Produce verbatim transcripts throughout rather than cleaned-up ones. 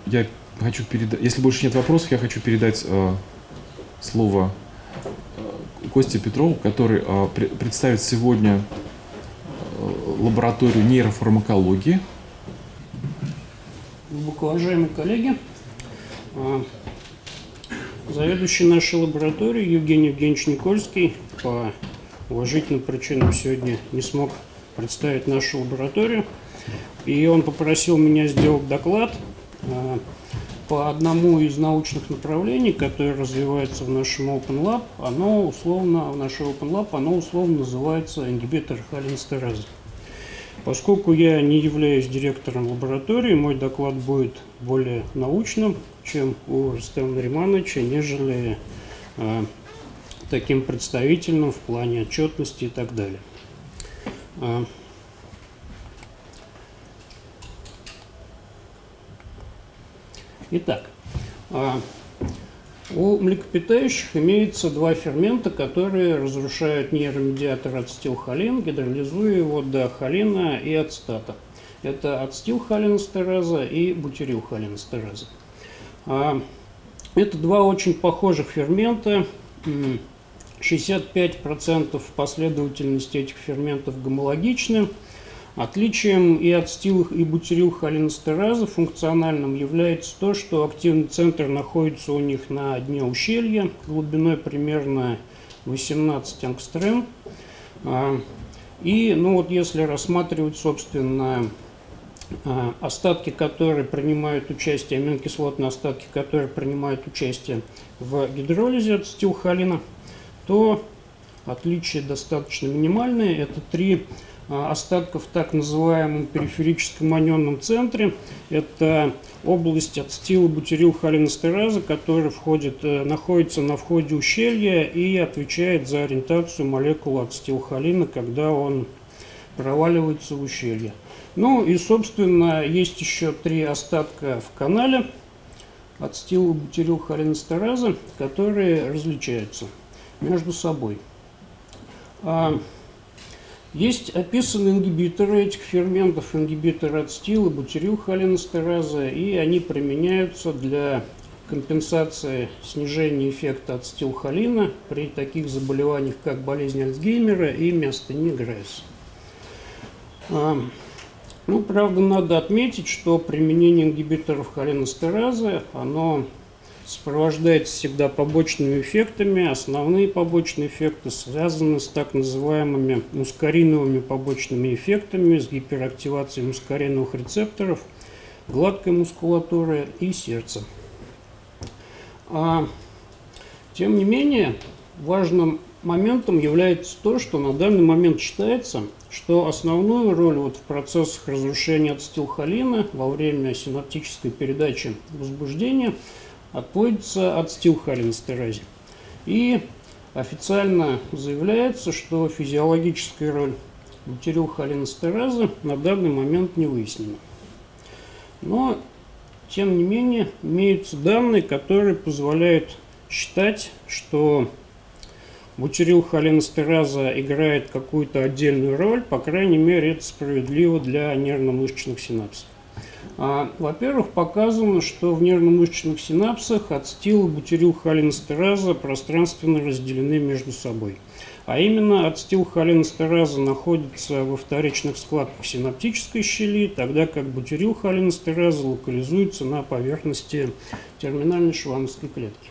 я хочу передать, если больше нет вопросов, я хочу передать э, слово э, Косте Петрову, который э, при, представит сегодня э, лабораторию нейрофармакологии. Глубоко уважаемые коллеги, э, заведующий нашей лабораторией Евгений Евгеньевич Никольский по уважительным причинам сегодня не смог представить нашу лабораторию. И он попросил меня сделать доклад э, по одному из научных направлений, которое развивается в нашем Open Lab. Оно условно, в нашем Open Lab, оно условно называется ингибитор холинестеразы. Поскольку я не являюсь директором лаборатории, мой доклад будет более научным, чем у Рустема Наримановича, нежели э, таким представительным в плане отчетности и так далее. Э, Итак, у млекопитающих имеется два фермента, которые разрушают нейромедиатор ацетилхолин, гидролизуя его до холина и ацетата. Это ацетилхолинестераза и бутирилхолинестераза. Это два очень похожих фермента. шестьдесят пять процентов последовательности этих ферментов гомологичны. Отличием и ацетил, и бутирилхолинестеразы функциональным является то, что активный центр находится у них на дне ущелья глубиной примерно восемнадцать ангстрем. И ну вот если рассматривать, собственно, остатки, которые принимают участие, аминокислотные остатки, которые принимают участие в гидролизе ацетилхолина, то отличия достаточно минимальные. Это три остатков в так называемом периферическом анионном центре. Это область ацетилбутирилхолинестеразы, которая входит, находится на входе ущелья и отвечает за ориентацию молекулы ацетилхолина, когда он проваливается в ущелье. Ну и, собственно, есть еще три остатка в канале ацетилбутирилхолинестеразы, которые различаются между собой. Есть описаны ингибиторы этих ферментов, ингибиторы ацетил и бутирилхолинестеразы, и они применяются для компенсации снижения эффекта ацетилхолина при таких заболеваниях, как болезнь Альцгеймера и миостения Грейса. Ну, правда, надо отметить, что применение ингибиторов холинестеразы, оно сопровождается всегда побочными эффектами. Основные побочные эффекты связаны с так называемыми мускариновыми побочными эффектами, с гиперактивацией мускариновых рецепторов, гладкой мускулатуры и сердца. А, тем не менее, важным моментом является то, что на данный момент считается, что основную роль вот в процессах разрушения ацетилхолина во время синаптической передачи возбуждения отводится ацетилхолинестеразе. И официально заявляется, что физиологическая роль бутирилхолинестеразы на данный момент не выяснена. Но, тем не менее, имеются данные, которые позволяют считать, что бутирилхолинестераза играет какую-то отдельную роль, по крайней мере, это справедливо для нервно-мышечных синапсов. Во-первых, показано, что в нервно-мышечных синапсах ацетил и бутирилхолинестераза пространственно разделены между собой. А именно, ацетилхолинестераза находится во вторичных складках синаптической щели, тогда как бутирилхолинестераза локализуется на поверхности терминальной шванновской клетки.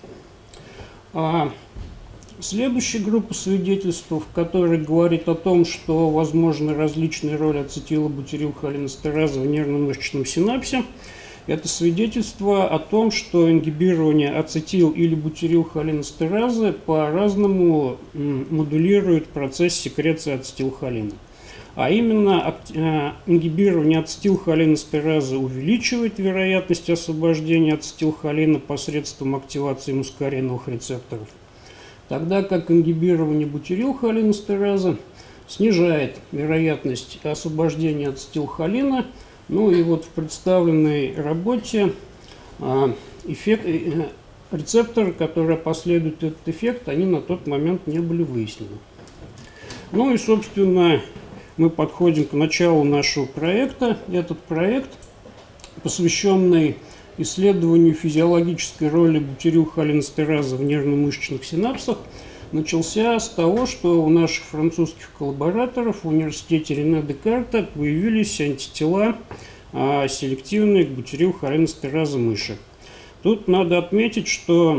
Следующая группа свидетельств, которая говорит о том, что возможны различные роли ацетилбутирилхолинестеразы в нервно-мышечном синапсе, это свидетельство о том, что ингибирование ацетил или бутирилхолинестеразы по-разному модулирует процесс секреции ацетилхолина. А именно, ингибирование ацетилхолинестеразы увеличивает вероятность освобождения ацетилхолина посредством активации мускариновых рецепторов, тогда как ингибирование бутирилхолинестеразы снижает вероятность освобождения ацетилхолина. Ну и вот в представленной работе эффект, рецепторы, которые последуют этот эффект, они на тот момент не были выяснены. Ну и, собственно, мы подходим к началу нашего проекта. Этот проект, посвященный исследованию физиологической роли бутирилхолинестеразы в нервно-мышечных синапсах начался с того, что у наших французских коллабораторов в университете Рене Декарта появились антитела а, селективные к бутирилхолинестеразе мыши. Тут надо отметить, что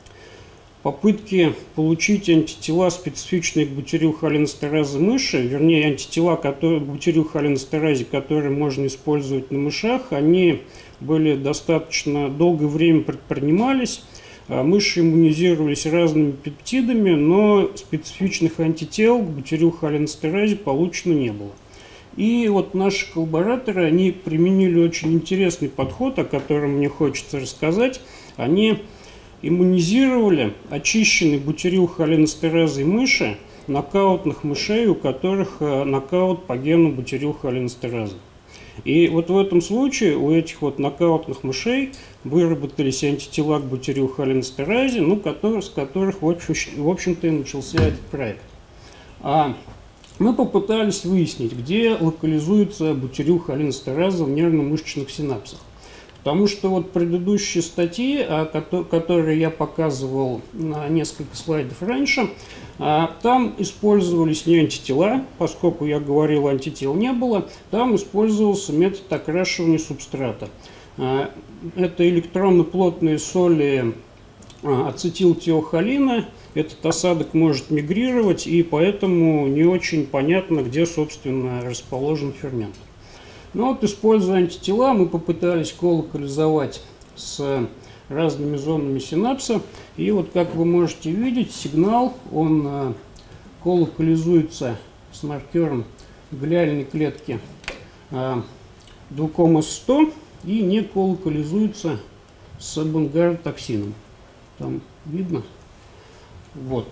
попытки получить антитела, специфичные к бутирилхолинестеразе мыши, вернее антитела к бутирилхолинестеразе, которые можно использовать на мышах, они были достаточно долгое время предпринимались. Мыши иммунизировались разными пептидами, но специфичных антител к бутирилхолинестеразе получено не было. И вот наши коллабораторы, они применили очень интересный подход, о котором мне хочется рассказать. Они иммунизировали очищенной бутирилхолинестеразой мыши нокаутных мышей, у которых нокаут по гену бутирилхолинестеразы. И вот в этом случае у этих вот нокаутных мышей выработались антитела к бутирилхолинестеразе, ну, который, с которых, в общем-то, и начался этот проект. А мы попытались выяснить, где локализуется бутирилхолинестераза в нервно-мышечных синапсах. Потому что вот предыдущие статьи, которые я показывал на несколько слайдов раньше, там использовались не антитела, поскольку я говорил, антител не было, там использовался метод окрашивания субстрата. Это электронно-плотные соли ацетилтиохолина, этот осадок может мигрировать, и поэтому не очень понятно, где, собственно, расположен фермент. Но вот, используя антитела, мы попытались колокализовать с разными зонами синапса. И вот, как вы можете видеть, сигнал, он колокализуется с маркером глиальной клетки двукомас сто и не колокализуется с бунгаротоксином. Там видно? Вот.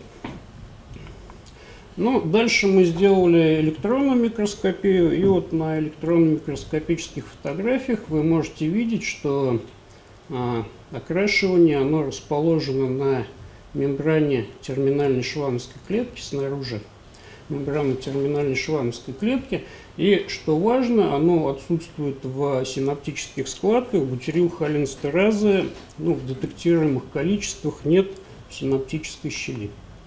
Ну, дальше мы сделали электронную микроскопию, и вот на электронно-микроскопических фотографиях вы можете видеть, что а, окрашивание, оно расположено на мембране терминальной шванновской клетки, снаружи мембраны терминальной шванновской клетки, и, что важно, оно отсутствует в синаптических складках, бутирилхолинестеразы, ну, в детектируемых количествах нет синаптической щели.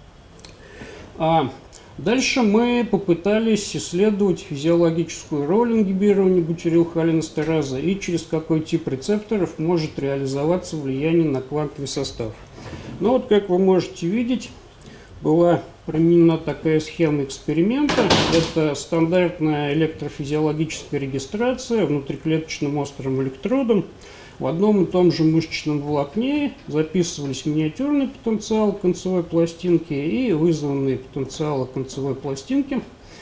А дальше мы попытались исследовать физиологическую роль ингибирования бутирилхолинестеразы и через какой тип рецепторов может реализоваться влияние на квантовый состав. Ну вот, как вы можете видеть, была применена такая схема эксперимента. Это стандартная электрофизиологическая регистрация внутриклеточным острым электродом. В одном и том же мышечном волокне записывались миниатюрный потенциал концевой пластинки и вызванные потенциалы концевой пластинки.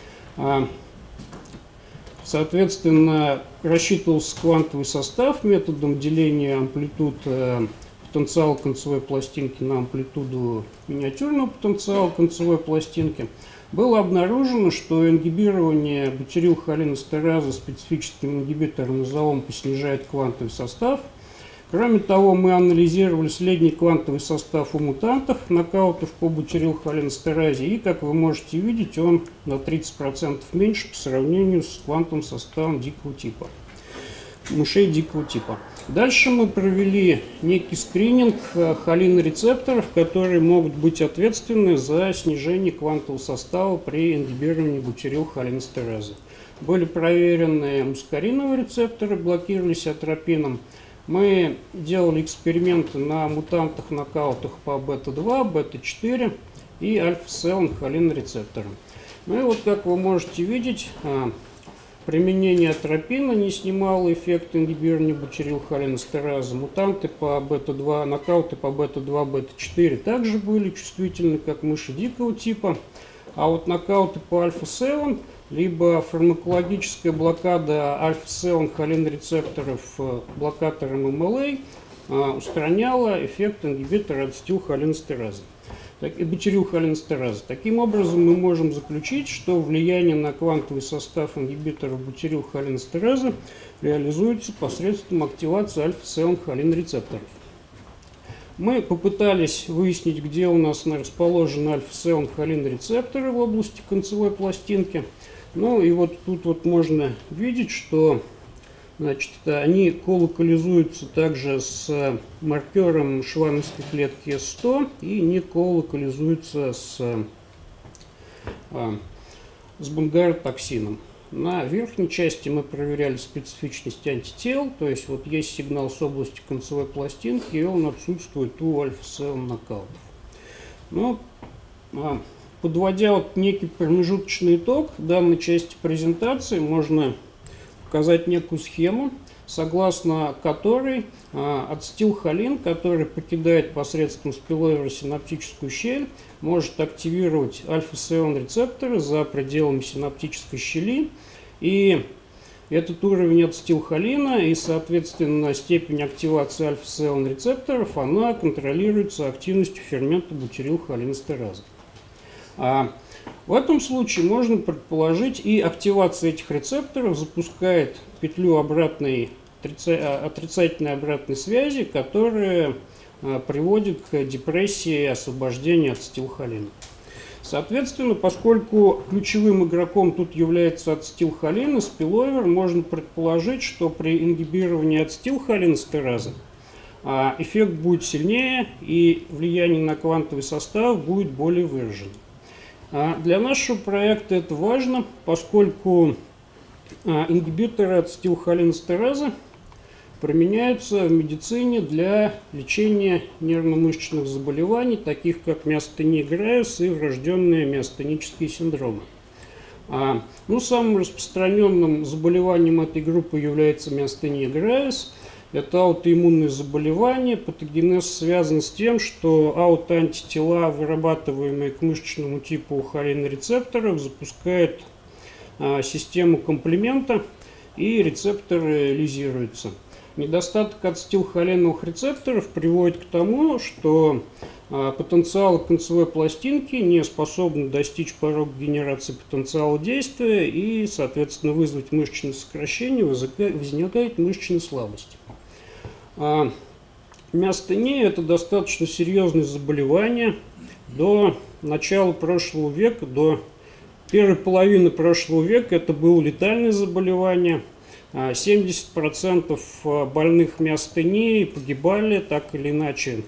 Соответственно, рассчитывался квантовый состав методом деления амплитуд потенциала концевой пластинки на амплитуду миниатюрного потенциала концевой пластинки. Было обнаружено, что ингибирование бутирилхолинестеразы специфическим ингибитором изоомпа снижает квантовый состав. Кроме того, мы анализировали средний квантовый состав у мутантов, нокаутов по бутирилхолинестеразе, и, как вы можете видеть, он на тридцать процентов меньше по сравнению с квантовым составом дикого типа, мышей дикого типа. Дальше мы провели некий скрининг холинорецепторов, которые могут быть ответственны за снижение квантового состава при ингибировании бутирилхолинестеразы. Были проверены мускариновые рецепторы, блокировались атропином. Мы делали эксперименты на мутантах, нокаутах по бета два, бета четыре и альфа-селн холинорецепторам. Ну и вот, как вы можете видеть, применение атропина не снимало эффект ингибирования бутирилхолинестеразы. Мутанты по бета два, нокауты по бета два, бета четыре также были чувствительны, как мыши дикого типа. А вот нокауты по альфа-селн, либо фармакологическая блокада альфа-селн холинорецепторов блокатором эм эл эй устраняла эффект ингибитора ацетилхолинестеразы. И бутирилхолинестеразы. Таким образом, мы можем заключить, что влияние на квантовый состав ингибиторов бутирилхолинестеразы реализуется посредством активации альфа-селн холинорецепторов. Мы попытались выяснить, где у нас расположены альфа-селн холинорецепторы в области концевой пластинки. Ну и вот тут вот можно видеть, что Значит, они колокализуются также с маркером швановской клетки эс сто и не колокализуются с, с бунгаротоксином. На верхней части мы проверяли специфичность антител, то есть вот есть сигнал с области концевой пластинки, и он отсутствует у альфа-севен нокаутов. Но, подводя вот некий промежуточный итог данной части презентации, можно показать некую схему, согласно которой а, ацетилхолин, который покидает посредством спиловера синаптическую щель, может активировать альфа-севен рецепторы за пределами синаптической щели. И этот уровень ацетилхолина и, соответственно, степень активации альфа-севен рецепторов, она контролируется активностью фермента бутирилхолинэстеразы. А в этом случае можно предположить, и активация этих рецепторов запускает петлю обратной, отрицательной обратной связи, которая приводит к депрессии и освобождению ацетилхолина. Соответственно, поскольку ключевым игроком тут является ацетилхолин и спиловер, можно предположить, что при ингибировании ацетилхолинэстеразы эффект будет сильнее и влияние на квантовый состав будет более выражено. Для нашего проекта это важно, поскольку ингибиторы ацетилхолинэстеразы применяются в медицине для лечения нервно-мышечных заболеваний, таких как миостения гравис и врожденные миостенические синдромы. Ну, самым распространенным заболеванием этой группы является миостения гравис. Это аутоиммунные заболевания. Патогенез связан с тем, что аутоантитела, вырабатываемые к мышечному типу холинорецепторов, запускают а, систему комплемента, и рецепторы лизируются. Недостаток ацетилхолиновых рецепторов приводит к тому, что а, потенциалы концевой пластинки не способны достичь порога генерации потенциала действия и, соответственно, вызвать мышечное сокращение, возникает мышечная слабость. А, миостения – это достаточно серьезное заболевание. До начала прошлого века, до первой половины прошлого века это было летальное заболевание. семьдесят процентов больных миостенией погибали так или иначе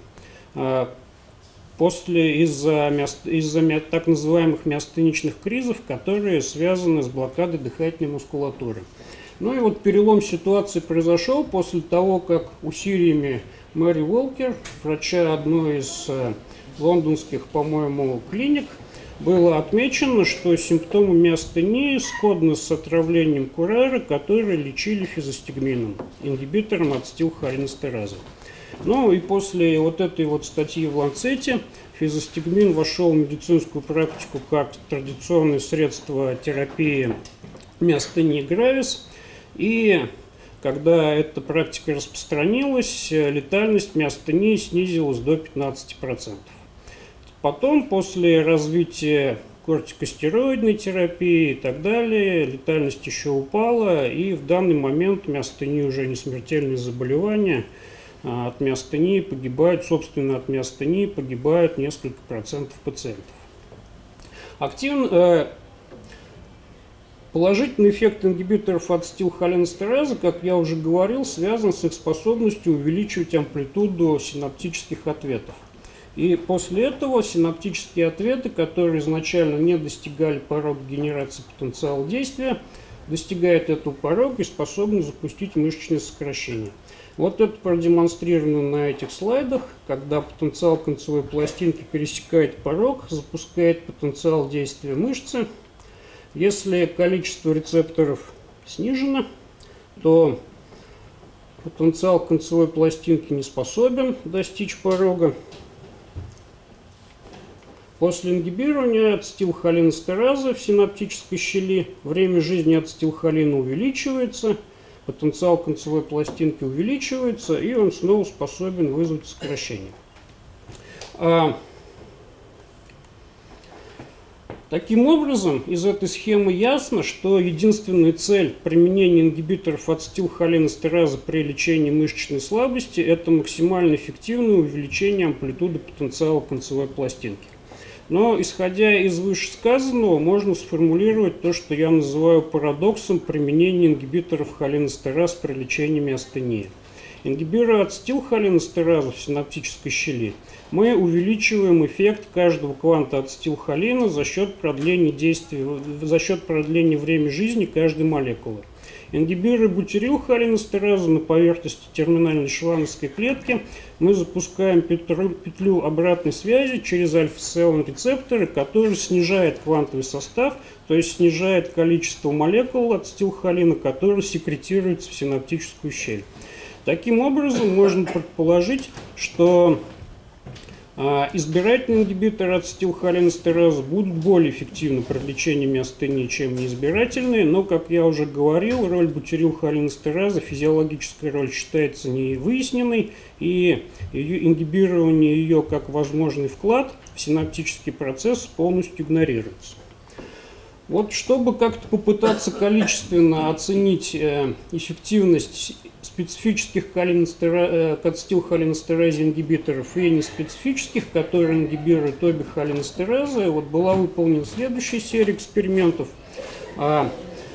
после из-за из-за так называемых миостеничных кризов, которые связаны с блокадой дыхательной мускулатуры. Ну и вот перелом ситуации произошел после того, как усилиями Мэри Уолкер, врача одной из лондонских, по-моему, клиник, было отмечено, что симптомы миостении сходны с отравлением курары, которые лечили физостигмином, ингибитором ацетилхолинэстеразы. Ну и после вот этой вот статьи в Ланцете физостигмин вошел в медицинскую практику как традиционное средство терапии миостении гравис. И когда эта практика распространилась, летальность миостении снизилась до пятнадцати процентов. Потом, после развития кортикостероидной терапии и так далее, летальность еще упала, и в данный момент миостения уже не смертельные заболевания. От миостении погибают, собственно, от миостении погибают несколько процентов пациентов. Активно, положительный эффект ингибиторов ацетилхолинэстеразы, как я уже говорил, связан с их способностью увеличивать амплитуду синаптических ответов. И после этого синаптические ответы, которые изначально не достигали порога генерации потенциала действия, достигают этого порога и способны запустить мышечное сокращение. Вот это продемонстрировано на этих слайдах, когда потенциал концевой пластинки пересекает порог, запускает потенциал действия мышцы. Если количество рецепторов снижено, то потенциал концевой пластинки не способен достичь порога. После ингибирования ацетилхолинэстеразы в синаптической щели время жизни ацетилхолина увеличивается, потенциал концевой пластинки увеличивается, и он снова способен вызвать сокращение. А, таким образом, из этой схемы ясно, что единственная цель применения ингибиторов ацетилхолинэстеразы при лечении мышечной слабости – это максимально эффективное увеличение амплитуды потенциала концевой пластинки. Но, исходя из вышесказанного, можно сформулировать то, что я называю парадоксом применения ингибиторов холинэстераз при лечении миостении. Ингибируя ацетилхолинэстеразу в синаптической щели, мы увеличиваем эффект каждого кванта ацетилхолина за счет продления действия, за счет продления времени жизни каждой молекулы. Ингибируя бутирилхолинэстеразу на поверхности терминальной шванновской клетки, мы запускаем петлю, петлю обратной связи через альфа-селон рецепторы, который снижает квантовый состав, то есть снижает количество молекул ацетилхолина, которые секретируются в синаптическую щель. Таким образом, можно предположить, что а, избирательные ингибиторы ацетилхолинэстеразы будут более эффективны при лечении миостении, чем неизбирательные, но, как я уже говорил, роль бутирилхолинэстеразы, физиологическая роль считается невыясненной, и ее, ингибирование ее как возможный вклад в синаптический процесс полностью игнорируется. Вот, чтобы как-то попытаться количественно оценить э, эффективность специфических э, ацетилхолинэстеразе ингибиторов и неспецифических, которые ингибируют обе холинэстеразы, вот была выполнена следующая серия экспериментов. А,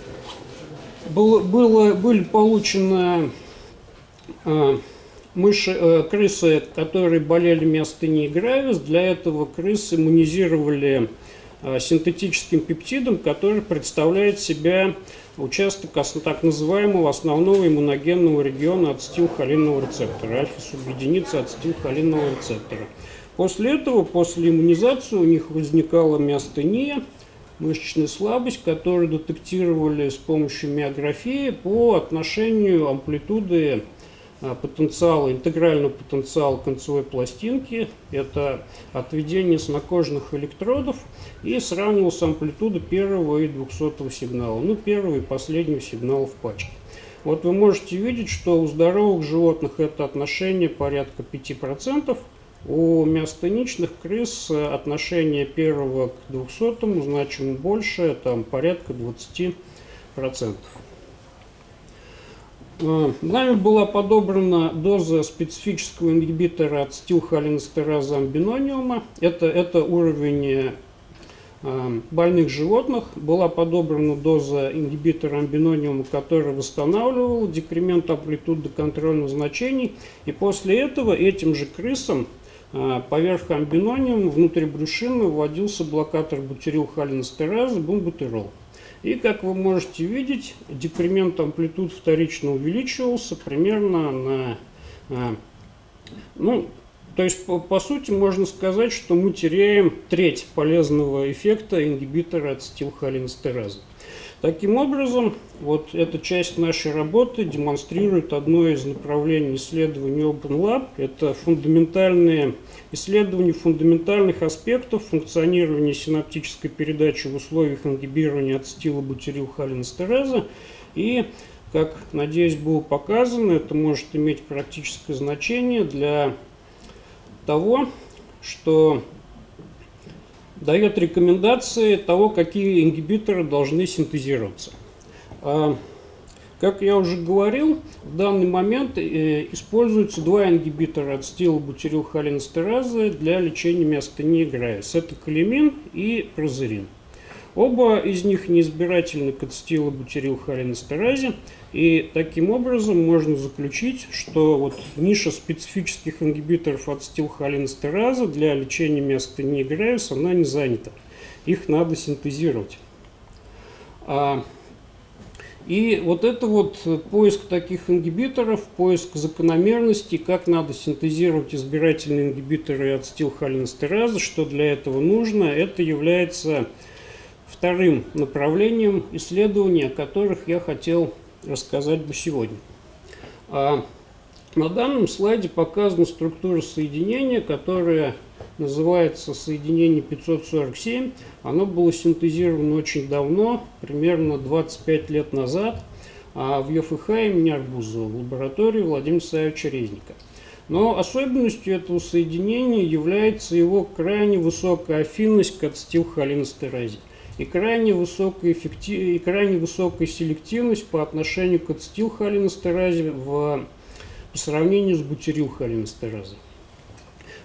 было, было, были получены а, мыши, а, крысы, которые болели миостенией гравис. Для этого крысы иммунизировали синтетическим пептидом, который представляет себя участок так называемого основного иммуногенного региона ацетилхолинового рецептора, альфа-субъединицы ацетилхолинового рецептора. После этого, после иммунизации, у них возникала миостения, мышечная слабость, которую детектировали с помощью миографии по отношению амплитуды потенциала, интегрального потенциала концевой пластинки, это отведение снокожных электродов, и сравнивал с амплитудой первого и двухсотого сигнала, ну первого и последнего сигнала в пачке. Вот вы можете видеть, что у здоровых животных это отношение порядка пяти процентов, у миостеничных крыс отношение первого к двухсотому значимо больше, там порядка двадцати процентов. Нами была подобрана доза специфического ингибитора ацетилхолинэстеразы амбинониума. Это, это уровень э, больных животных. Была подобрана доза ингибитора амбинониума, которая восстанавливала декремент амплитуд до контрольных значений. И после этого этим же крысам э, поверх амбинониума внутрибрюшинно вводился блокатор бутирилхолинэстеразы бумбутирол. И, как вы можете видеть, декремент амплитуд вторично увеличивался примерно на... Ну, то есть, по, по сути, можно сказать, что мы теряем треть полезного эффекта ингибитора ацетилхолинэстеразы. Таким образом, вот эта часть нашей работы демонстрирует одно из направлений исследований OpenLab. Это фундаментальные исследования фундаментальных аспектов функционирования синаптической передачи в условиях ингибирования ацетилбутирилхолинэстеразы. И, как, надеюсь, было показано, это может иметь практическое значение для того, что дает рекомендации того, какие ингибиторы должны синтезироваться. Как я уже говорил, в данный момент используются два ингибитора ацетилбутирилхолинэстеразы для лечения миостении гравис. Это колимин и прозерин. Оба из них неизбирательны к ацетилбутирилхолинэстеразе, и таким образом можно заключить, что вот ниша специфических ингибиторов ацетилхолинэстеразы для лечения миостении гравис, она не занята. Их надо синтезировать. И вот это вот поиск таких ингибиторов, поиск закономерностей, как надо синтезировать избирательные ингибиторы ацетилхолинэстеразы, что для этого нужно, это является вторым направлением исследований, о которых я хотел рассказать бы сегодня. А на данном слайде показана структура соединения, которая называется соединение пятьсот сорок семь. Оно было синтезировано очень давно, примерно двадцать пять лет назад, в ЕФХ имени Арбузова, в лаборатории Владимира Савича Резника. Но особенностью этого соединения является его крайне высокая афинность к ацетилхолинэстеразе и крайне высокая, эффектив... и крайне высокая селективность по отношению к ацетилхолинэстеразе в... по сравнению с бутирилхолинэстеразой.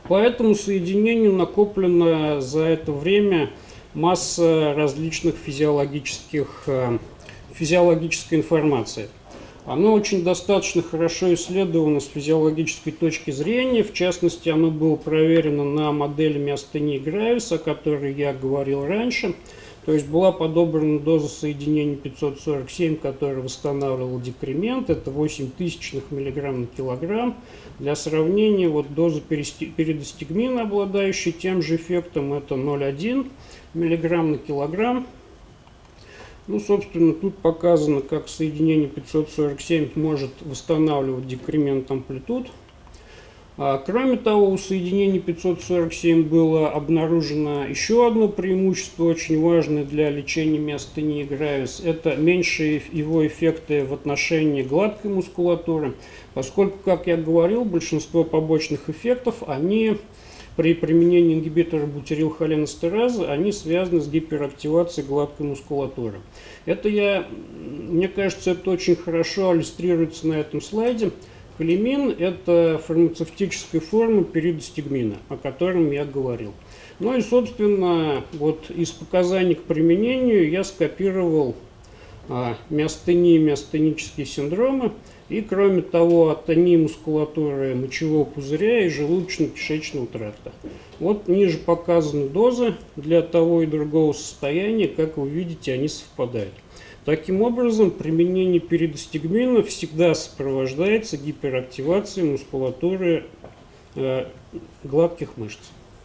По этому соединению накоплена за это время масса различных физиологических, физиологической информации. Оно очень достаточно хорошо исследовано с физиологической точки зрения. В частности, оно было проверено на модели миостении Гравис, о которой я говорил раньше. То есть была подобрана доза соединения пятьсот сорок семь, которая восстанавливала декремент. Это восемь тысячных миллиграмм на килограмм. Для сравнения, вот доза перидостигмина, обладающая тем же эффектом, это ноль целых одна десятая миллиграмм на килограмм. Ну, собственно, тут показано, как соединение пятьсот сорок семь может восстанавливать декремент амплитуд. А, кроме того, у соединения пятьсот сорок семь было обнаружено еще одно преимущество, очень важное для лечения миостении Гравис. Это меньшие его эффекты в отношении гладкой мускулатуры, поскольку, как я говорил, большинство побочных эффектов, они при применении ингибитора бутирилхолинестеразы, они связаны с гиперактивацией гладкой мускулатуры. Это я, мне кажется, это очень хорошо иллюстрируется на этом слайде. Холемин – это фармацевтическая форма перидостигмина, о котором я говорил. Ну и, собственно, вот из показаний к применению я скопировал а, миостении, миостенические синдромы. И, кроме того, атония мускулатуры мочевого пузыря и желудочно-кишечного тракта. Вот ниже показаны дозы для того и другого состояния. Как вы видите, они совпадают. Таким образом, применение перидостигмина всегда сопровождается гиперактивацией мускулатуры э, гладких мышц.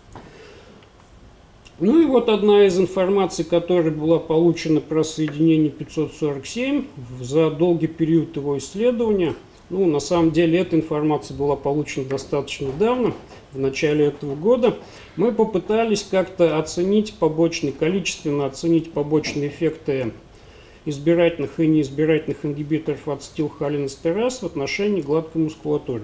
Ну и вот одна из информаций, которая была получена про соединение пятьсот сорок семь за долгий период его исследования. Ну, на самом деле, эта информация была получена достаточно недавно, в начале этого года. Мы попытались как-то оценить побочные, количественно оценить побочные эффекты избирательных и неизбирательных ингибиторов ацетилхолинестераз в отношении гладкой мускулатуры.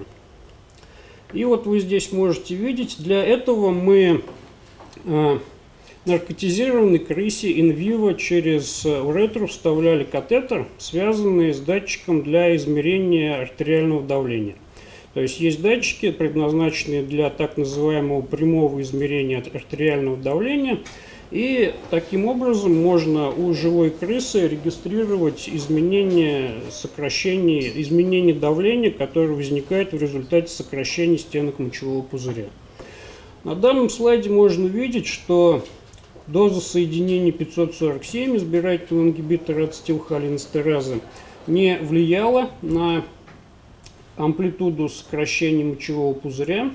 И вот вы здесь можете видеть, для этого мы э, наркотизированной крысе инвиво через уретру вставляли катетер, связанный с датчиком для измерения артериального давления. То есть есть датчики, предназначенные для так называемого прямого измерения артериального давления. И таким образом можно у живой крысы регистрировать изменения, сокращение, изменение давления, которое возникает в результате сокращения стенок мочевого пузыря. На данном слайде можно видеть, что доза соединения пятьсот сорок семь избирательного ингибитора ацетилхолинестеразы не влияла на амплитуду сокращения мочевого пузыря.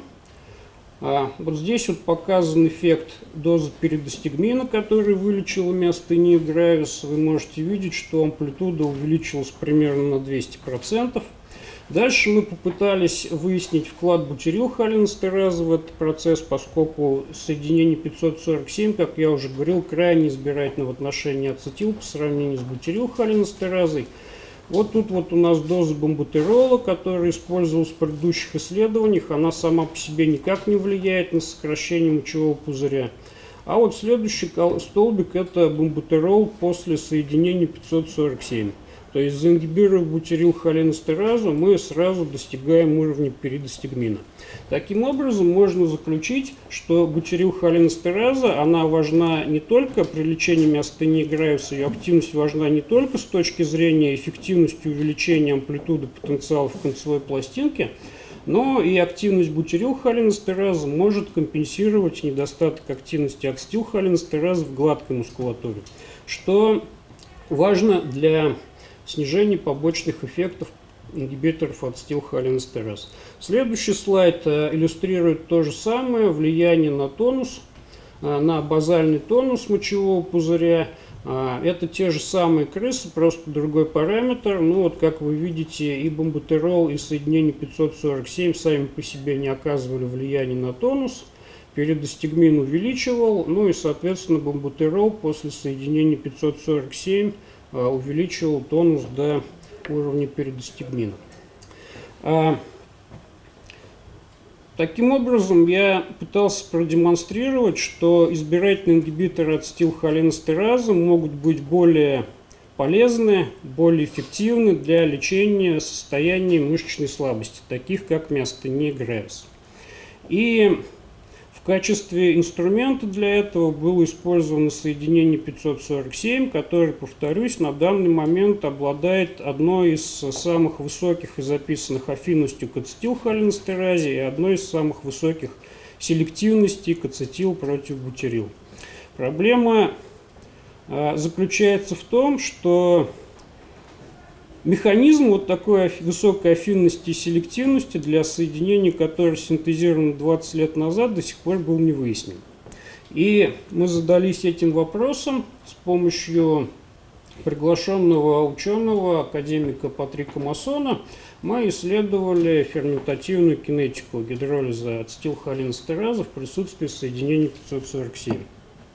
А вот здесь вот показан эффект дозы перидостигмина, который вылечил миостению Гравис. Вы можете видеть, что амплитуда увеличилась примерно на двести процентов. Дальше мы попытались выяснить вклад бутирилхолинестеразы в этот процесс, поскольку соединение пятьсот сорок семь, как я уже говорил, крайне избирательно в отношении ацетил по сравнению с бутирилхолинестеразой. Вот тут вот у нас доза бамбутерола, которая использовалась в предыдущих исследованиях. Она сама по себе никак не влияет на сокращение мочевого пузыря. А вот следующий столбик – это бамбутерол после соединения пятьсот сорок семь. То есть, заингибировав бутирилхолинестеразу, мы сразу достигаем уровня перидостигмина. Таким образом, можно заключить, что бутирилхолинестераза, она важна не только при лечении миостении Грависа, ее активность важна не только с точки зрения эффективности увеличения амплитуды потенциала в концевой пластинке, но и активность бутирилхолинестеразы может компенсировать недостаток активности ацетилхолинестеразы в гладкой мускулатуре, что важно для снижение побочных эффектов ингибиторов ацетилхолинестеразы. Следующий слайд иллюстрирует то же самое, влияние на тонус, на базальный тонус мочевого пузыря. Это те же самые крысы, просто другой параметр. Ну вот, как вы видите, и бамбутерол, и соединение пятьсот сорок семь сами по себе не оказывали влияния на тонус. Перидостигмин увеличивал, ну и, соответственно, бамбутерол после соединения пятьсот сорок семь увеличивал тонус до уровня перидостигмина. А, таким образом, я пытался продемонстрировать, что избирательные ингибиторы ацетилхолинестеразы могут быть более полезны, более эффективны для лечения состояний мышечной слабости, таких как миостения Гравис. И В качестве инструмента для этого было использовано соединение пятьсот сорок семь, которое, повторюсь, на данный момент обладает одной из самых высоких и записанных афинностью к ацетилхолинестеразе и одной из самых высоких селективностей к ацетил против бутирил. Проблема а, заключается в том, что механизм вот такой высокой афинности и селективности для соединений, которые синтезированы двадцать лет назад, до сих пор был не выяснен. И мы задались этим вопросом с помощью приглашенного ученого, академика Патрика Массона. Мы исследовали ферментативную кинетику гидролиза ацетилхолинестераза в присутствии соединений пятьсот сорок семь.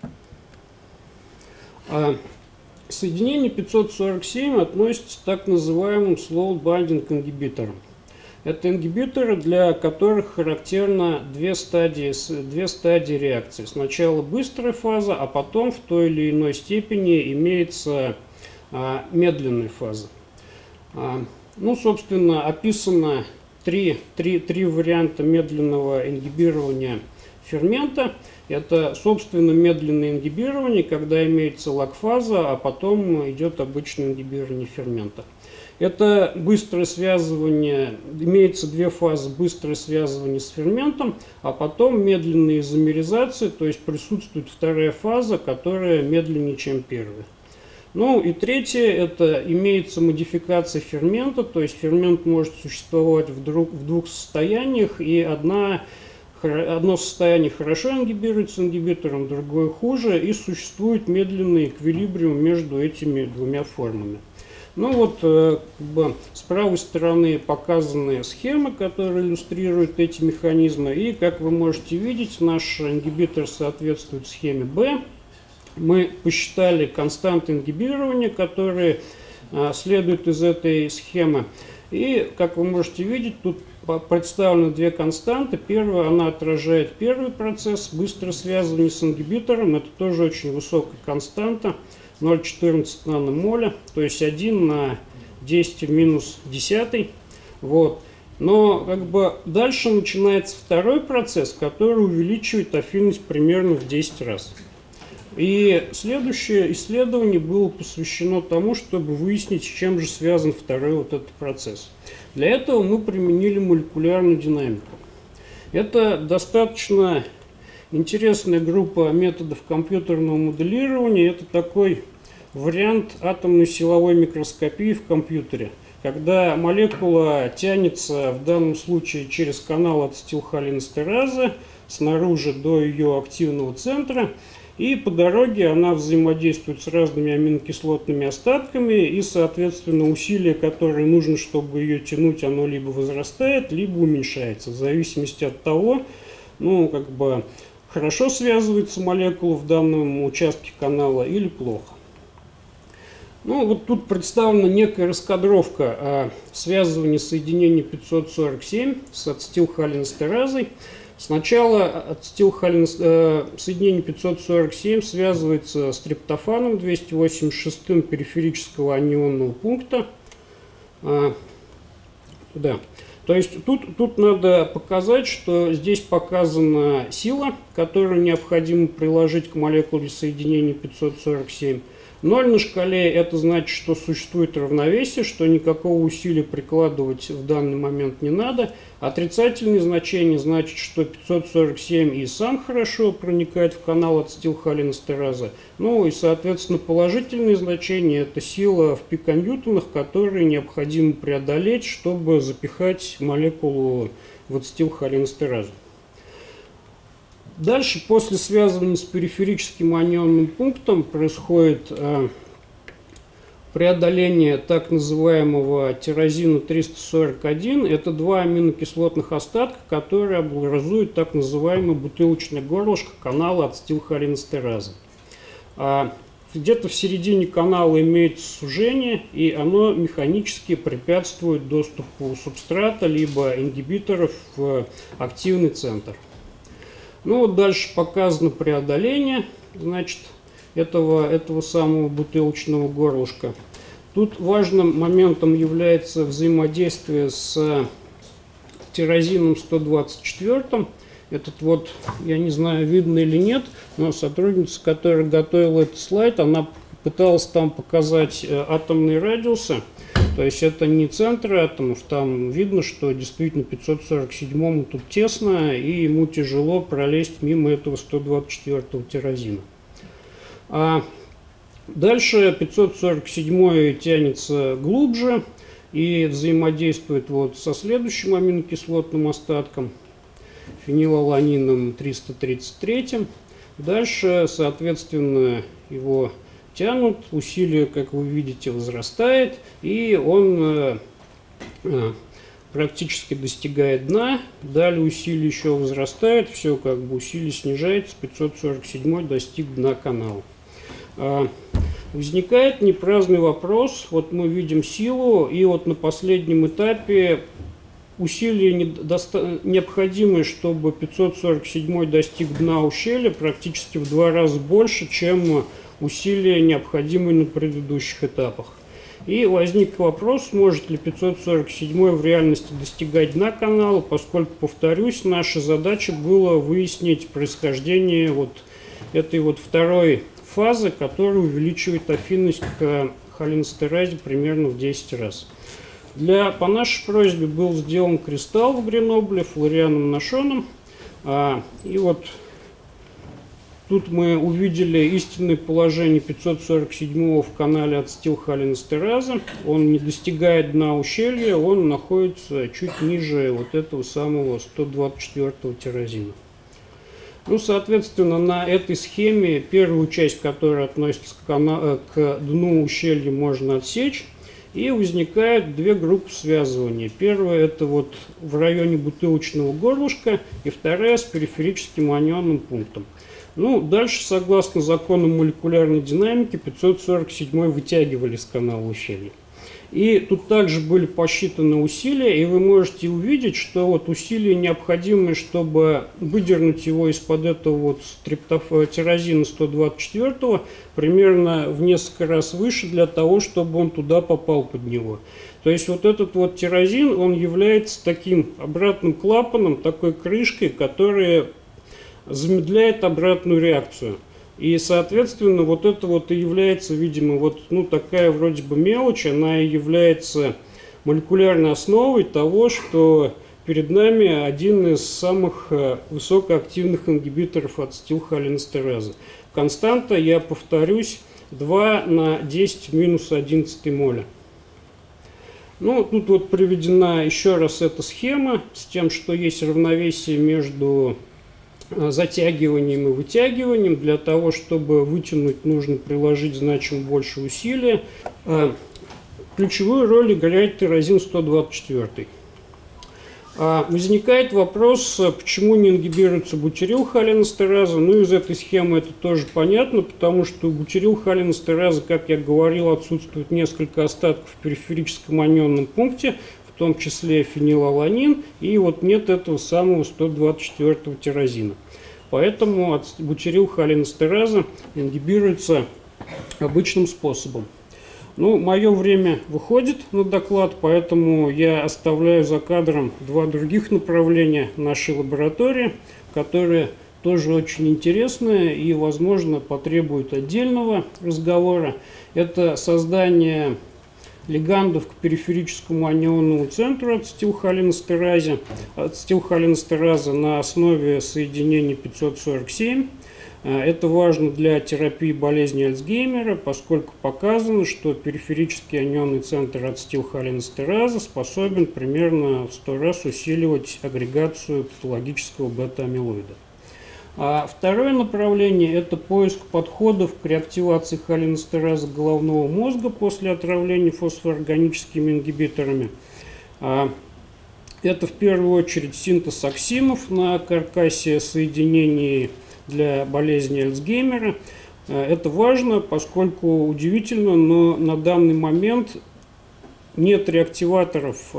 Соединение пятьсот сорок семь относится к так называемым slow binding ингибиторам. Это ингибиторы, для которых характерно две стадии, две стадии реакции. Сначала быстрая фаза, а потом в той или иной степени имеется а, медленная фаза. А, ну, собственно, описано три, три, три варианта медленного ингибирования фермента. Это, собственно, медленное ингибирование, когда имеется лаг-фаза, а потом идет обычное ингибирование фермента. Это быстрое связывание, имеется две фазы: быстрое связывание с ферментом, а потом медленная изомеризация, то есть присутствует вторая фаза, которая медленнее, чем первая. Ну и третье, это имеется модификация фермента, то есть фермент может существовать в, друг, в двух состояниях, и одна Одно состояние хорошо ингибируется ингибитором, другое хуже, и существует медленный эквилибриум между этими двумя формами. Ну вот, как бы, с правой стороны показаны схемы, которые иллюстрируют эти механизмы, и, как вы можете видеть, наш ингибитор соответствует схеме B. Мы посчитали константы ингибирования, которые а, следуют из этой схемы, и, как вы можете видеть, тут представлены две константы. Первая, она отражает первый процесс, быстрое связывание с ингибитором. Это тоже очень высокая константа, ноль целых четырнадцать наномоля, то есть один на десять в минус десятый. Вот. Но как бы дальше начинается второй процесс, который увеличивает афинность примерно в десять раз. И следующее исследование было посвящено тому, чтобы выяснить, с чем же связан второй вот этот процесс. Для этого мы применили молекулярную динамику. Это достаточно интересная группа методов компьютерного моделирования. Это такой вариант атомной силовой микроскопии в компьютере, когда молекула тянется в данном случае через канал ацетилхолинестеразы снаружи до ее активного центра, и по дороге она взаимодействует с разными аминокислотными остатками, и, соответственно, усилие, которое нужно, чтобы ее тянуть, оно либо возрастает, либо уменьшается, в зависимости от того, ну, как бы, хорошо связывается молекула в данном участке канала или плохо. Ну, вот тут представлена некая раскадровка о связывании соединений пятьсот сорок семь с ацетилхолинестеразой. Сначала ацетилхолинес... э, соединение пятьсот сорок семь связывается с триптофаном двести восемьдесят шесть периферического анионного пункта. А, да. То есть тут, тут надо показать, что здесь показана сила, которую необходимо приложить к молекуле соединения пятьсот сорок семь. ноль на шкале — это значит, что существует равновесие, что никакого усилия прикладывать в данный момент не надо. Отрицательное значение значит, что пятьсот сорок семь и сам хорошо проникает в канал ацетилхолинестеразы. Ну и, соответственно, положительное значение — это сила в пиконьютонах, которые необходимо преодолеть, чтобы запихать молекулу в ацетилхолинестеразу. Дальше, после связывания с периферическим анионным пунктом, происходит э, преодоление так называемого тирозина триста сорок один. Это два аминокислотных остатка, которые образуют так называемое бутылочное горлышко канала ацетилхолинестеразы. А где-то в середине канала имеется сужение, и оно механически препятствует доступу субстрата либо ингибиторов в активный центр. Ну вот дальше показано преодоление, значит, этого, этого самого бутылочного горлышка. Тут важным моментом является взаимодействие с тирозином сто двадцать четыре. этот вот, я не знаю, видно или нет, но сотрудница, которая готовила этот слайд, она пыталась там показать атомные радиусы. То есть это не центры атомов, там видно, что действительно пятьсот сорок седьмому тут тесно, и ему тяжело пролезть мимо этого сто двадцать четвёртого тиразина. А дальше пятьсот сорок седьмой тянется глубже и взаимодействует вот со следующим аминокислотным остатком, фенилаланином триста тридцать три. Дальше, соответственно, его тянут, усилие, как вы видите, возрастает, и он э, э, практически достигает дна. Далее усилие еще возрастает, все как бы усилие снижается, пятьсот сорок седьмой достиг дна канала. Э, возникает непраздный вопрос, вот мы видим силу, и вот на последнем этапе усилие необходимое, чтобы пятьсот сорок седьмой достиг дна ущелья, практически в два раза больше, чем усилия, необходимые на предыдущих этапах. И возник вопрос, сможет ли пятьсот сорок седьмой в реальности достигать дна канала, поскольку, повторюсь, наша задача была выяснить происхождение вот этой вот второй фазы, которая увеличивает афинность к холинстеразе примерно в десять раз. Для, по нашей просьбе был сделан кристалл в Гренобле флорианом Нашоном. А, и вот тут мы увидели истинное положение пятьсот сорок седьмого в канале ацетилхолинестераза. Он не достигает дна ущелья, он находится чуть ниже вот этого самого сто двадцать четвёртого тиразина. Ну, соответственно, на этой схеме первую часть, которая относится к, кана... к дну ущелья, можно отсечь. И возникают две группы связывания. Первая — это вот в районе бутылочного горлышка, и вторая с периферическим анионным пунктом. Ну, дальше, согласно законам молекулярной динамики, пятьсот сорок седьмой вытягивали с канала ущелья. И тут также были посчитаны усилия, и вы можете увидеть, что вот усилия необходимые, чтобы выдернуть его из-под этого вот тиразина сто двадцать четвёртого, примерно в несколько раз выше для того, чтобы он туда попал под него. То есть вот этот вот тиразин, он является таким обратным клапаном, такой крышкой, которая замедляет обратную реакцию. И, соответственно, вот это вот и является, видимо, вот, ну, такая вроде бы мелочь, она и является молекулярной основой того, что перед нами один из самых высокоактивных ингибиторов ацетилхолинестеразы. Константа, я повторюсь, два на десять в минус одиннадцать моля. Ну, тут вот приведена еще раз эта схема с тем, что есть равновесие между затягиванием и вытягиванием. Для того, чтобы вытянуть, нужно приложить значимо больше усилия. Ключевую роль играет тиразин сто двадцать четыре. Возникает вопрос, почему не ингибируется бутирилхолинестераза. Ну, из этой схемы это тоже понятно, потому что у бутирилхолинестеразы, как я говорил, отсутствует несколько остатков в периферическом анионном пункте, в том числе фенилаланин, и вот нет этого самого сто двадцать четвёртого тиразина. Поэтому бутирилхолинестераза ингибируется обычным способом. Ну, мое время выходит на доклад, поэтому я оставляю за кадром два других направления нашей лаборатории, которые тоже очень интересные и, возможно, потребуют отдельного разговора. Это создание лигандов к периферическому анионному центру ацетилхолинестераза, ацетилхолинестераза на основе соединения пятьсот сорок семь. Это важно для терапии болезни Альцгеймера, поскольку показано, что периферический анионный центр ацетилхолинестераза способен примерно в сто раз усиливать агрегацию патологического бета-амилоида. А второе направление – это поиск подходов к реактивации холинестераза головного мозга после отравления фосфоорганическими ингибиторами. Это в первую очередь синтез оксимов на каркасе соединений для болезни Альцгеймера. Это важно, поскольку удивительно, но на данный момент нет реактиваторов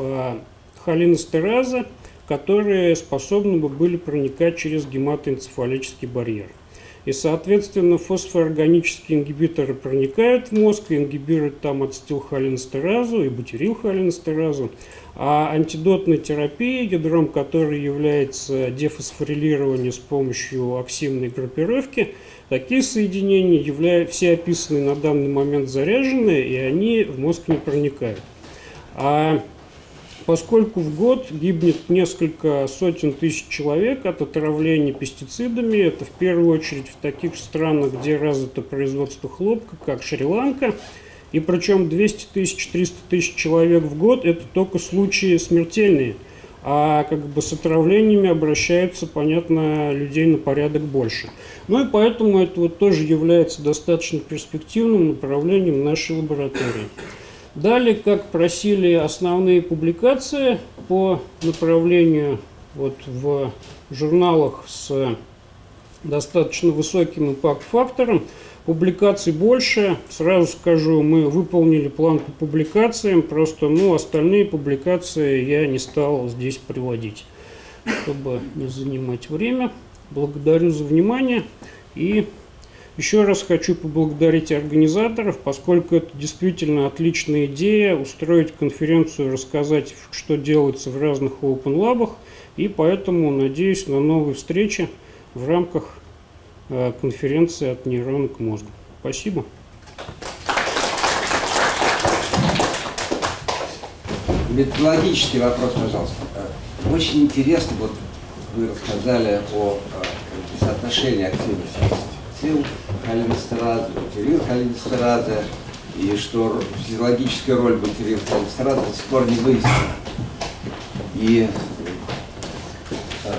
холинестераза, которые способны бы были проникать через гематоэнцефалический барьер. И, соответственно, фосфоорганические ингибиторы проникают в мозг, и ингибируют там ацетилхолинстеразу и бутирилхолинстеразу. А антидотная терапия, ядром которой является дефосфорилирование с помощью оксимной группировки, такие соединения, являются, все описанные на данный момент заряжены, и они в мозг не проникают. А поскольку в год гибнет несколько сотен тысяч человек от отравления пестицидами, это в первую очередь в таких странах, где развито производство хлопка, как Шри-Ланка, и причем двести тысяч — триста тысяч человек в год – это только случаи смертельные, а как бы с отравлениями обращаются, понятно, людей на порядок больше. Ну и поэтому это вот тоже является достаточно перспективным направлением нашей лаборатории. Далее, как просили, основные публикации по направлению вот в журналах с достаточно высоким импакт-фактором. Публикаций больше. Сразу скажу, мы выполнили план по публикациям, просто ну, остальные публикации я не стал здесь приводить, чтобы не занимать время. Благодарю за внимание и еще раз хочу поблагодарить организаторов, поскольку это действительно отличная идея устроить конференцию, рассказать, что делается в разных Open Lab'ах, и поэтому надеюсь на новые встречи в рамках э, конференции «От нейрона к мозгу». Спасибо. Методологический вопрос, пожалуйста. Очень интересно, вот вы рассказали о э, соотношении активности ацетилхолинстеразы, бутирилхолинстеразы, и что физиологическая роль бутирилхолинстеразы до сих пор не выяснена. И э,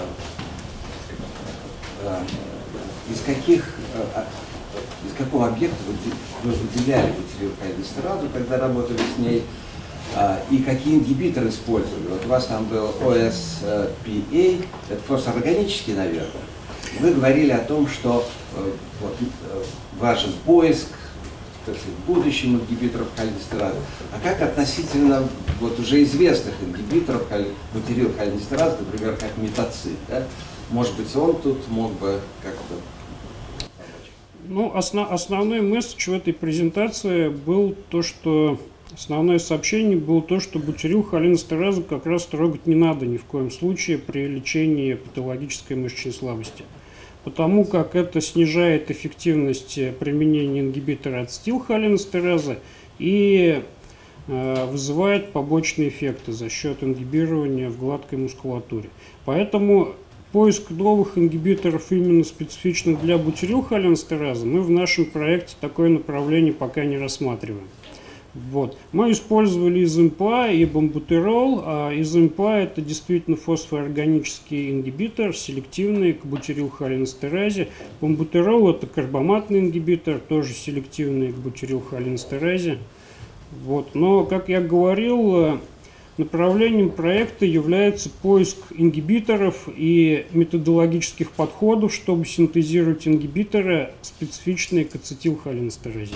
э, из каких, э, из какого объекта вы выделяли бутирилхолинстеразу, когда работали с ней, э, и какие ингибиторы использовали? Вот у вас там был о эс пи эй, это фосфоорганический, наверное. Вы говорили о том, что э, вот, э, важен поиск, так сказать, в будущем ингибиторов холинстеразы. А как относительно вот, уже известных ингибиторов бутирилхолинстеразы, например, как метоцит? Да? Может быть, он тут мог бы как-то помочь? Ну, основ, основной месседж в этой презентации был то, что основное сообщение было то, что бутирилхолинстеразу как раз трогать не надо ни в коем случае при лечении патологической мышечной слабости, потому как это снижает эффективность применения ингибитора ацетилхолинстеразы и э, вызывает побочные эффекты за счет ингибирования в гладкой мускулатуре. Поэтому поиск новых ингибиторов именно специфичных для бутирилхолинстеразы мы в нашем проекте такое направление пока не рассматриваем. Вот. Мы использовали изэмпа и бамбутерол. А изэмпа это действительно фосфоорганический ингибитор, селективный к бутирилхолинстеразе. Бамбутерол это карбаматный ингибитор, тоже селективный к бутирилхолинстеразе. Вот. Но, как я говорил, направлением проекта является поиск ингибиторов и методологических подходов, чтобы синтезировать ингибиторы, специфичные к ацетилхолинстеразе.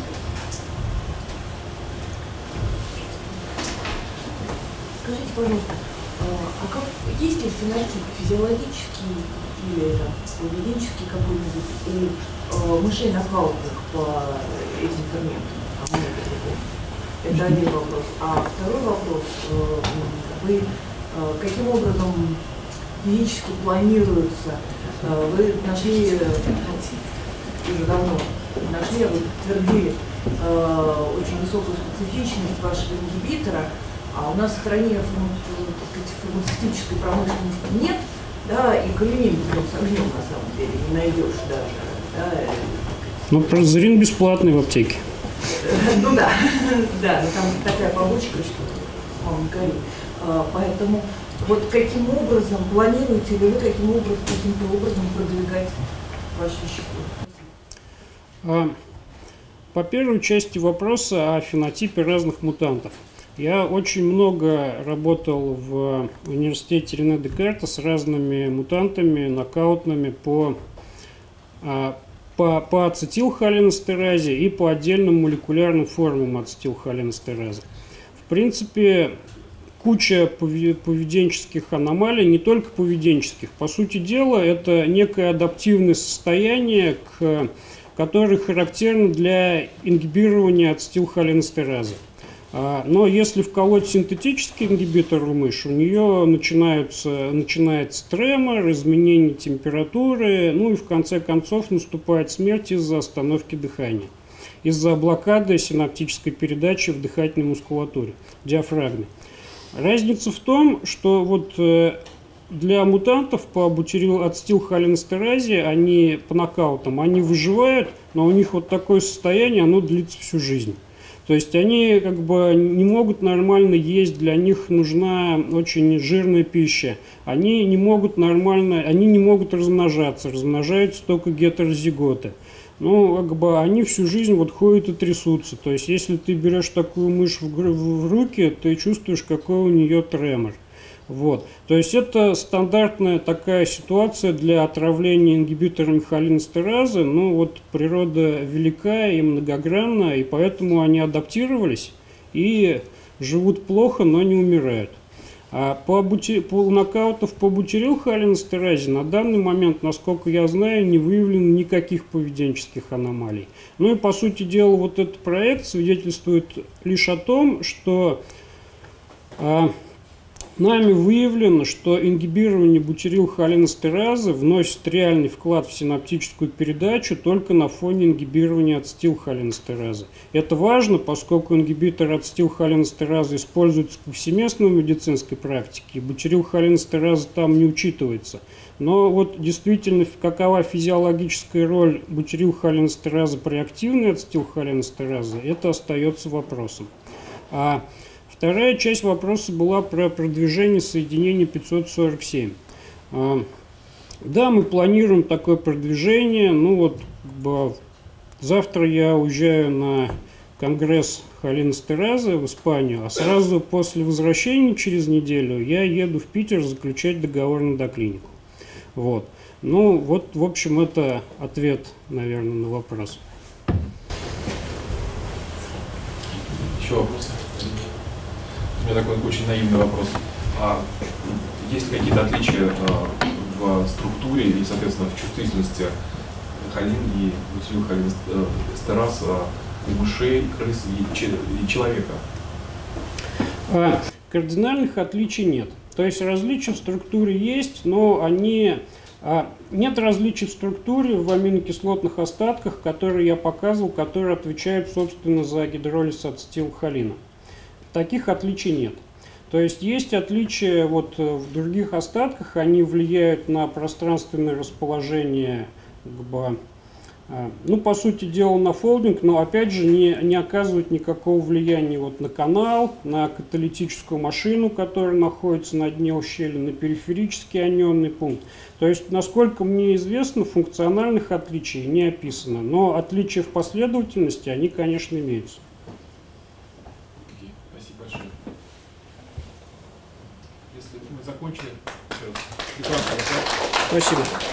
Скажите, пожалуйста, а как, есть ли фенотип физиологический или там, поведенческий какой-нибудь у э, мышей нокаутных по этим ферментам? Это один вопрос. А второй вопрос, э, вы э, каким образом физически планируется? Э, вы нашли, э, уже давно нашли, вы подтвердили э, очень высокую специфичность вашего ингибитора. А у нас в стране фармацевтической промышленности нет, да, и калинин с огнем на самом деле не найдешь даже. Да. Ну, прозерин бесплатный в аптеке. Ну да, да, но там такая побочка, что мама не кори. Поэтому вот каким образом, планируете ли вы каким образом, каким-то образом продвигать ваше вещество? По первой части вопроса о фенотипе разных мутантов. Я очень много работал в университете Рене Декарта с разными мутантами, нокаутными по, по, по ацетилхолинстеразе и по отдельным молекулярным формам ацетилхолинстеразы. В принципе, куча поведенческих аномалий, не только поведенческих. По сути дела, это некое адаптивное состояние, к, которое характерно для ингибирования ацетилхолинэстеразы. Но если вколоть синтетический ингибитор в мышь, у нее начинаются, начинается тремор, изменение температуры, ну и в конце концов наступает смерть из-за остановки дыхания, из-за блокады синаптической передачи в дыхательной мускулатуре, диафрагме. Разница в том, что вот для мутантов по бутирилацетилхолинэстеразе, они по нокаутам, они выживают, но у них вот такое состояние, оно длится всю жизнь. То есть они как бы не могут нормально есть, для них нужна очень жирная пища. Они не могут нормально, они не могут размножаться, размножаются только гетерозиготы. Ну, как бы они всю жизнь вот ходят и трясутся. То есть если ты берешь такую мышь в, в, в руки, ты чувствуешь, какой у нее тремор. Вот. То есть это стандартная такая ситуация для отравления ингибиторами холинэстеразы. Ну вот природа велика и многогранна, и поэтому они адаптировались и живут плохо, но не умирают. А по, бути... по нокаутов по бутирилхолинэстеразе на данный момент, насколько я знаю, не выявлено никаких поведенческих аномалий. Ну и по сути дела вот этот проект свидетельствует лишь о том, что а, нами выявлено, что ингибирование бутирилхолинэстеразы вносит реальный вклад в синаптическую передачу только на фоне ингибирования ацетилхолинэстеразы. Это важно, поскольку ингибитор ацетилхолинэстеразы используется повсеместно в медицинской практике, и бутирилхолинэстераза там не учитывается. Но вот действительно, какова физиологическая роль бутирилхолинэстеразы при активной ацетилхолинэстеразе, это остается вопросом. А вторая часть вопроса была про продвижение соединения пятьсот сорок семь. Да, мы планируем такое продвижение. Ну вот, как бы, завтра я уезжаю на конгресс холинэстеразы в Испанию, а сразу после возвращения через неделю я еду в Питер заключать договор на доклинику. Вот. Ну вот, в общем, это ответ, наверное, на вопрос. Еще вопросы? У меня такой очень наивный вопрос. А есть ли какие-то отличия а, в структуре и, соответственно, в чувствительности холин и бутирилхолинэстераз а, у мышей, крыс и, и человека? А, кардинальных отличий нет. То есть различия в структуре есть, но они... А, нет различий в структуре в аминокислотных остатках, которые я показывал, которые отвечают, собственно, за гидролиз ацетилхолина. Таких отличий нет. То есть есть отличия вот в других остатках, они влияют на пространственное расположение, как бы, ну, по сути дела, на фолдинг, но опять же не, не оказывают никакого влияния вот на канал, на каталитическую машину, которая находится на дне ущелья, на периферический анионный пункт. То есть, насколько мне известно, функциональных отличий не описано, но отличия в последовательности, они, конечно, имеются. Если мы закончили, Спасибо.